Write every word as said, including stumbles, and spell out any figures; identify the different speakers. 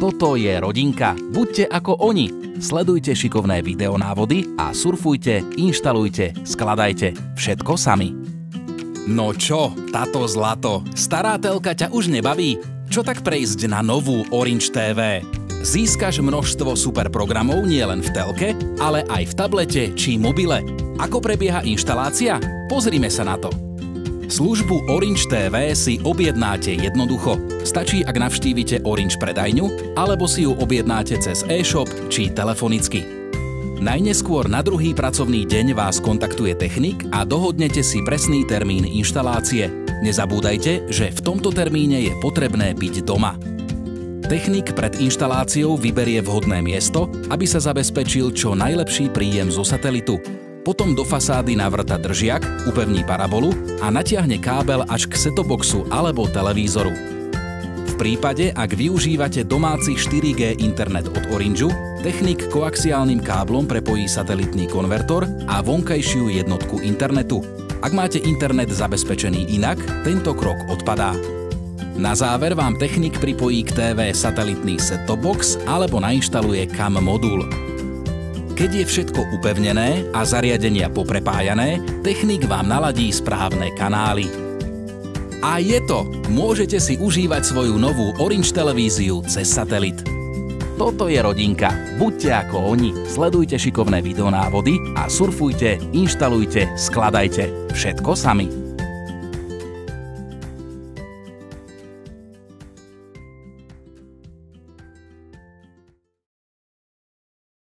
Speaker 1: Toto je rodinka. Buďte ako oni. Sledujte šikovné videonávody a surfujte, inštalujte, skladajte všetko sami. No čo, táto zlato, stará telka ťa už nebaví? Čo tak prejsť na novú Orange té vé? Získaš množstvo super programov nielen v telke, ale aj v tablete či mobile. Ako prebieha inštalácia? Pozrime sa na to. Službu Orange té vé si objednáte jednoducho. Stačí, ak navštívite Orange predajňu, alebo si ju objednáte cez e-shop či telefonicky. Najneskôr na druhý pracovný deň vás kontaktuje technik a dohodnete si presný termín inštalácie. Nezabúdajte, že v tomto termíne je potrebné byť doma. Technik pred inštaláciou vyberie vhodné miesto, aby sa zabezpečil čo najlepší príjem zo satelitu. Potom do fasády navrta držiak, upevní parabolu a natiahne kábel až k set-top-boxu alebo televízoru. V prípade, ak využívate domáci štyri gé internet od Orangeu, technik koaxiálnym káblom prepojí satelitný konvertor a vonkajšiu jednotku internetu. Ak máte internet zabezpečený inak, tento krok odpadá. Na záver vám technik pripojí k té vé satelitný set-top box alebo nainštaluje kam modul. Keď je všetko upevnené a zariadenia poprepájané, technik vám naladí správne kanály. A je to! Môžete si užívať svoju novú Orange televíziu cez satelit. Toto je rodinka. Buďte ako oni. Sledujte šikovné videonávody a surfujte, inštalujte, skladajte všetko sami.